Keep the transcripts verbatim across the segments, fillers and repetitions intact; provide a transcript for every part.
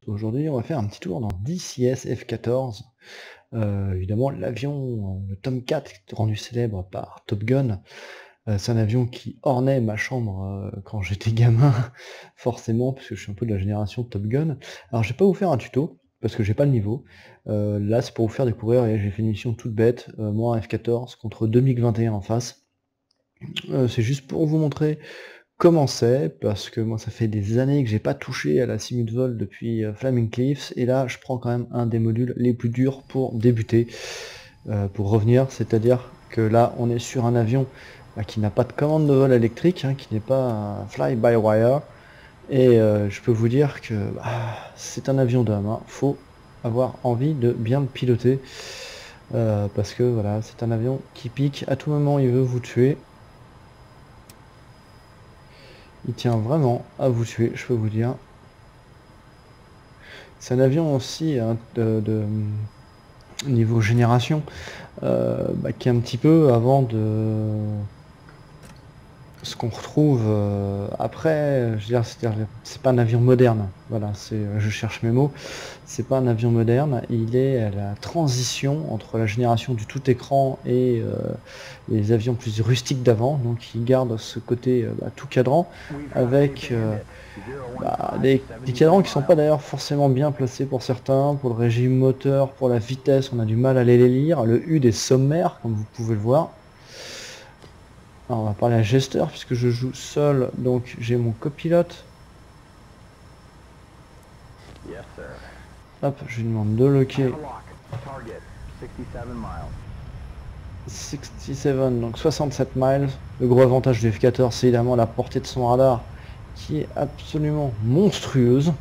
Aujourd'hui, on va faire un petit tour dans D C S F quatorze. Euh, évidemment, l'avion, le Tomcat, rendu célèbre par Top Gun. Euh, c'est un avion qui ornait ma chambre euh, quand j'étais gamin, forcément, parce que je suis un peu de la génération Top Gun. Alors, je vais pas vous faire un tuto, parce que j'ai pas le niveau. Euh, là, c'est pour vous faire découvrir, et j'ai fait une mission toute bête, euh, moi en F quatorze, contre deux MiG vingt et un en face. Euh, c'est juste pour vous montrer comment c'est, parce que moi ça fait des années que j'ai pas touché à la simule vol depuis euh, Flaming Cliffs, et là je prends quand même un des modules les plus durs pour débuter, euh, pour revenir, c'est-à-dire que là on est sur un avion bah, qui n'a pas de commande de vol électrique, hein, qui n'est pas un fly-by-wire, et euh, je peux vous dire que bah, c'est un avion d'homme, hein. Faut avoir envie de bien le piloter, euh, parce que voilà, c'est un avion qui pique, à tout moment il veut vous tuer. Il tient vraiment à vous tuer, je peux vous dire. C'est un avion aussi hein, de, de niveau génération euh, bah, qui est un petit peu avant de ce qu'on retrouve euh, après. Je veux dire, c'est pas un avion moderne. Voilà, c'est, je cherche mes mots. C'est pas un avion moderne. Il est à la transition entre la génération du tout écran et euh, les avions plus rustiques d'avant. Donc, il garde ce côté euh, bah, tout cadran avec euh, bah, des, des cadrans qui sont pas d'ailleurs forcément bien placés pour certains. Pour le régime moteur, pour la vitesse, on a du mal à les lire. Le H U D est sommaire, comme vous pouvez le voir. Alors on va parler à gesteur puisque je joue seul, donc j'ai mon copilote. Yes, sir. Hop, je lui demande de loquer. Target sixty-seven miles. soixante-dix-sept, donc soixante-sept miles. Le gros avantage du F quatorze, c'est évidemment la portée de son radar qui est absolument monstrueuse.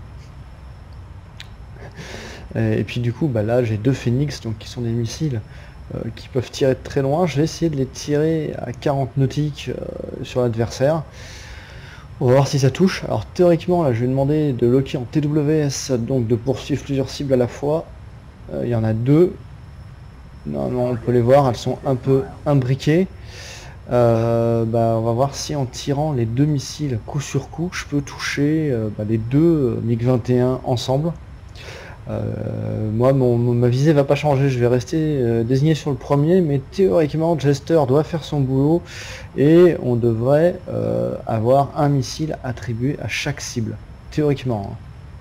Et puis du coup, bah là j'ai deux Phoenix, donc qui sont des missiles euh, qui peuvent tirer de très loin. Je vais essayer de les tirer à quarante nautiques euh, sur l'adversaire. On va voir si ça touche. Alors théoriquement, là je vais demander de loquer en T W S, donc de poursuivre plusieurs cibles à la fois. Euh, il y en a deux. Normalement on peut les voir, elles sont un peu imbriquées. Euh, bah, on va voir si en tirant les deux missiles coup sur coup, je peux toucher euh, bah, les deux MiG vingt et un ensemble. Euh, moi, mon, ma visée va pas changer, je vais rester euh, désigné sur le premier, mais théoriquement, Jester doit faire son boulot et on devrait euh, avoir un missile attribué à chaque cible, théoriquement.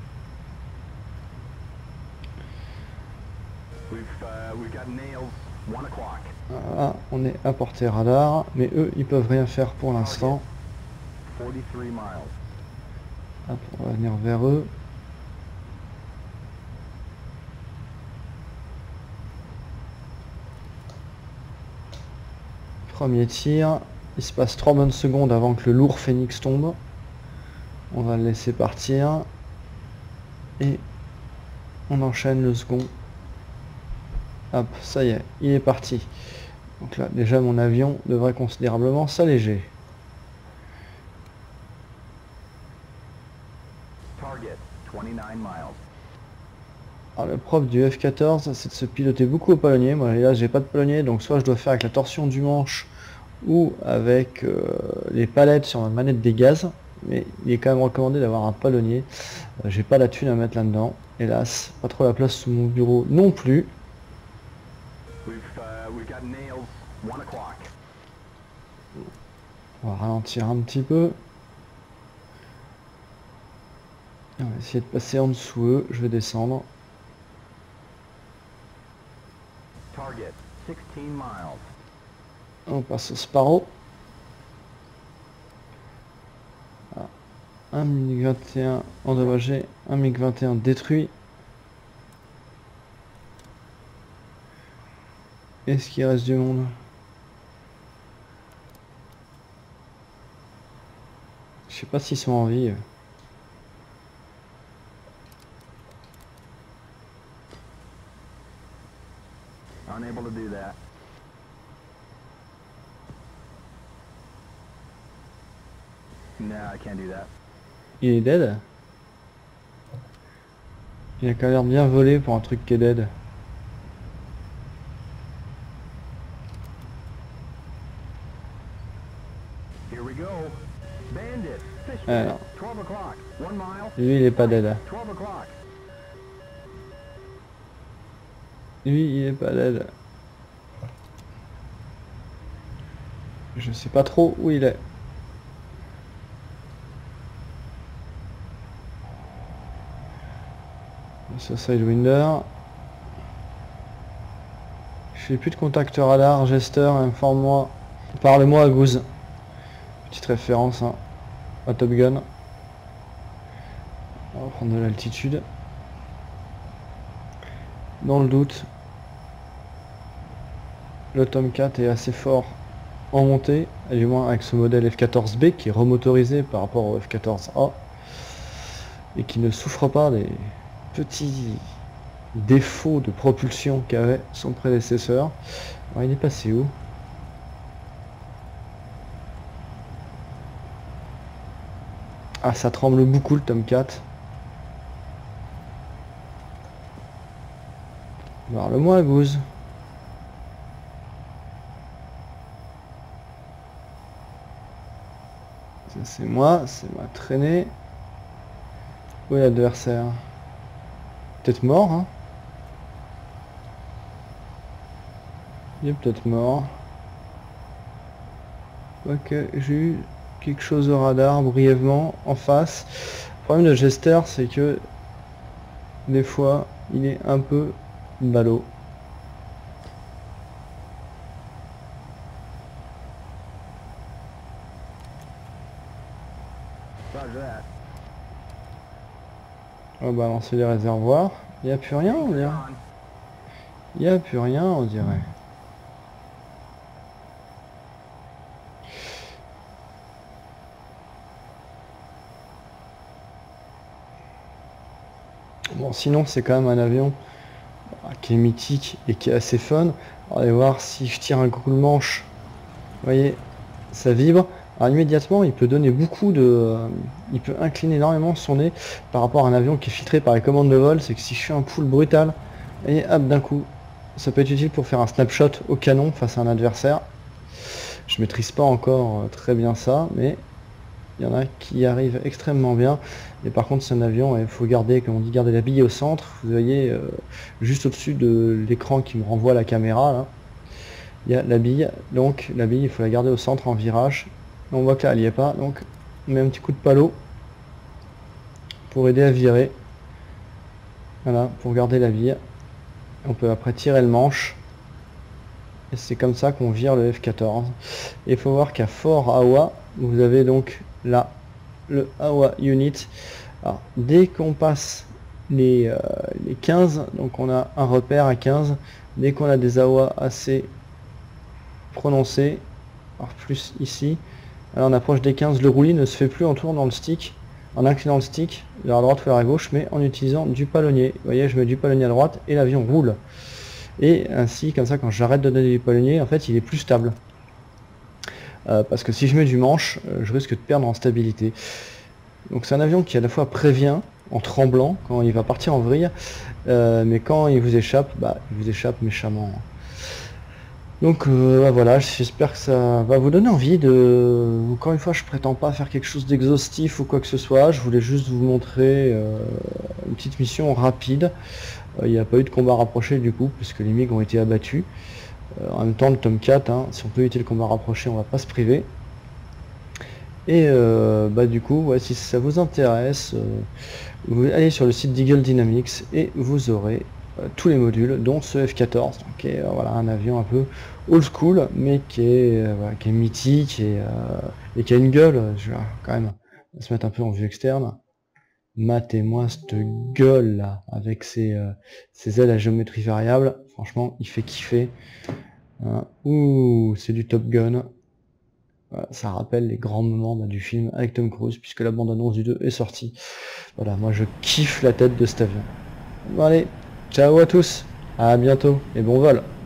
Voilà, on est à portée radar, mais eux, ils peuvent rien faire pour l'instant. On va venir vers eux. Premier tir, il se passe trois bonnes secondes avant que le lourd Phoenix tombe. On va le laisser partir. Et on enchaîne le second. Hop, ça y est, il est parti. Donc là, déjà mon avion devrait considérablement s'alléger. Alors le propre du F quatorze, c'est de se piloter beaucoup au palonnier. Moi là j'ai pas de palonnier, donc soit je dois faire avec la torsion du manche ou avec euh, les palettes sur ma manette des gaz. Mais il est quand même recommandé d'avoir un palonnier. Euh, j'ai pas la thune à mettre là-dedans. Hélas, pas trop la place sous mon bureau non plus. On va ralentir un petit peu. On va essayer de passer en dessous eux. Je vais descendre. On passe au Sparrow. Ah. Un MiG vingt et un endommagé, un MiG vingt et un détruit. Est-ce qu'il reste du monde? Je sais pas s'ils sont en vie. Unable to do that. No, I can't do that. Il est dead. Il a quand même l'air bien volé pour un truc qui est dead. Here we go. Bandit. Alors, twelve o'clock. One mile. lui il est pas dead. twelve o'clock. Lui, il est pas dead. Je sais pas trop où il est. Ça, Sidewinder. Je fais plus de contact radar. Jester, informe-moi. Parle-moi à Goose. Petite référence hein, à Top Gun. On va prendre de l'altitude. Dans le doute, le Tomcat est assez fort en montée, du moins avec ce modèle F quatorze B qui est remotorisé par rapport au F quatorze A et qui ne souffre pas des petits défauts de propulsion qu'avait son prédécesseur. Alors, il est passé où? Ah, ça tremble beaucoup le Tomcat. Parle-moi, Goose. Ça c'est moi, c'est ma traînée. Où est l'adversaire? Peut-être mort, hein? Il est peut-être mort. Ok, j'ai eu quelque chose au radar brièvement en face. Le problème de Jester, c'est que des fois, il est un peu ballot. On va balancer les réservoirs. Il n'y a plus rien, on dirait. Il n'y a plus rien, on dirait. Bon, sinon, c'est quand même un avion qui est mythique et qui est assez fun. On va voir si je tire un coup de manche. Vous voyez, ça vibre. Alors immédiatement, il peut donner beaucoup de... Euh, il peut incliner énormément son nez par rapport à un avion qui est filtré par les commandes de vol. C'est que si je fais un pull brutal, et hop, d'un coup, ça peut être utile pour faire un snapshot au canon face à un adversaire. Je maîtrise pas encore euh, très bien ça, mais il y en a qui arrivent extrêmement bien. Et par contre, c'est un avion, il faut garder, comme on dit, garder la bille au centre. Vous voyez, euh, juste au-dessus de l'écran qui me renvoie la caméra, là, il y a la bille. Donc la bille, il faut la garder au centre en virage. On voit que là, elle n'y est pas, donc on met un petit coup de palot pour aider à virer. Voilà, pour garder la bille. On peut après tirer le manche. Et c'est comme ça qu'on vire le F quatorze. Et il faut voir qu'à Fort Awa, vous avez donc là le Awa Unit. Alors, dès qu'on passe les, euh, les quinze, donc on a un repère à quinze. Dès qu'on a des Awa assez prononcés, alors plus ici, alors on approche des quinze, le roulis ne se fait plus en tournant le stick, en inclinant le stick, vers la droite ou vers la gauche, mais en utilisant du palonnier. Vous voyez, je mets du palonnier à droite et l'avion roule. Et ainsi, comme ça, quand j'arrête de donner du palonnier, en fait, il est plus stable. Euh, parce que si je mets du manche, euh, je risque de perdre en stabilité. Donc c'est un avion qui à la fois prévient, en tremblant, quand il va partir en vrille, euh, mais quand il vous échappe, bah, il vous échappe méchamment. Donc euh, bah, voilà, j'espère que ça va vous donner envie de... Encore une fois, je prétends pas faire quelque chose d'exhaustif ou quoi que ce soit, je voulais juste vous montrer euh, une petite mission rapide. Il n'y a pas eu de combat rapproché du coup, puisque les MiG ont été abattus. Euh, en même temps, le Tomcat, hein, si on peut éviter le combat rapproché, on va pas se priver. Et euh, bah du coup, ouais, si ça vous intéresse, euh, vous allez sur le site d'Eagle Dynamics et vous aurez euh, tous les modules, dont ce F quatorze, donc, qui est euh, voilà, un avion un peu old school, mais qui est, euh, voilà, qui est mythique et, euh, et qui a une gueule. Je vais quand même se mettre un peu en vue externe. Matez-moi cette gueule là, avec ses, euh, ses ailes à géométrie variable. Franchement, il fait kiffer. Hein. Ouh, c'est du Top Gun. Voilà, ça rappelle les grands moments bah, du film avec Tom Cruise, puisque la bande-annonce du deux est sortie. Voilà, moi je kiffe la tête de cet avion. Bon allez, ciao à tous, à bientôt et bon vol.